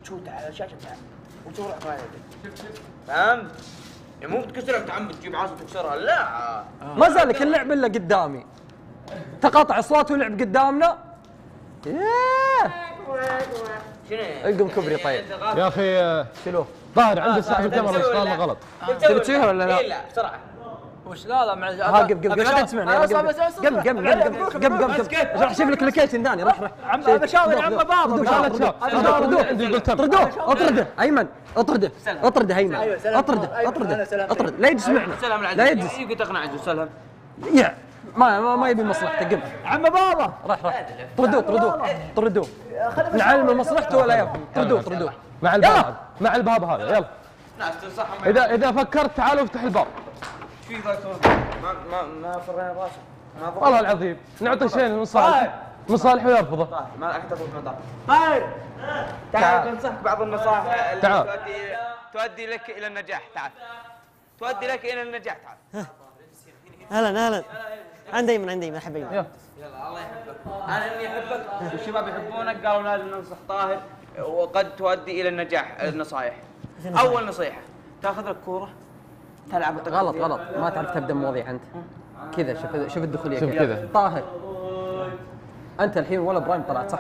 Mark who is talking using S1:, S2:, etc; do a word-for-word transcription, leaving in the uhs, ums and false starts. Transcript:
S1: تشوت على الشاشه بتاعك وتشوف روحك ما يدري. فهمت؟ يعني مو بتكسرها بتعمد تجيب عصا تكسرها لا.
S2: ما زالك اللعب الا قدامي. تقاطع اصوات ولعب قدامنا. ياه
S1: شنو؟
S2: القم كبري طيب.
S3: يا اخي
S2: شنو؟
S3: ظاهر عند الساعه الكاميرا اشتغلنا غلط.
S2: تبي تسويها ولا لا؟
S1: اي لا بسرعه.
S4: وش لا لا مع
S2: ها قم قم لا تسمعني قم قم قم قم قم قم قم راح اشوف لك لوكيشن ثاني راح راح
S4: عم بشاور عم بابا
S2: طردوه طردوه اطرده ايمن اطرده اطرده ايمن اطرده اطرده اطرده لا يجلس معنا لا يجلس
S1: يقدر تقنع عجوز سلم.
S2: يا ما ما, ما يبي مصلحته قم
S4: عم بابا
S2: راح راح طردوه طردوه طردوه نعلم مصلحته ولا يفهم طردوه طردوه
S3: مع الباب مع الباب هذا يلا.
S1: ناس تنصحهم.
S3: اذا اذا فكرت تعال افتح الباب.
S1: ايش في ذاك ما ما ما فرينا راسه. ما فرينا.
S3: والله العظيم نعطي شيء من صالح من صالح ويرفضه.
S1: طيب ما راح تفوت مطار. طيب تعال بنصحك بعض النصائح اللي
S3: تعال.
S1: تؤدي تؤدي لك الى النجاح. تعال تؤدي لك الى النجاح. تعال.
S5: اهلا اهلا. عندي ايمن عندي ايمن احب ايمن.
S1: يلا الله يحبك. انا اني احبك والشباب يحبونك قالوا لازم ننصح طاهر وقد تؤدي الى النجاح. النصائح اول نصيحه تاخذ لك كوره تلعب.
S2: غلط غلط ما تعرف تبدا مواضيع انت كذا. شوف شوف الدخوليه
S3: شوف كذا
S2: طاهر انت الحين ولا برايم طلعت صح؟